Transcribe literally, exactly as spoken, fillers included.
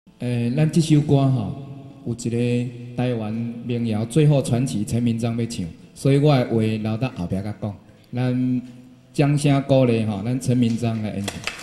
诶，咱这首歌吼，有一个台湾民谣最后传奇陈明章要唱，所以我的话留到后壁甲讲。咱掌声鼓励吼，咱陈明章来演唱。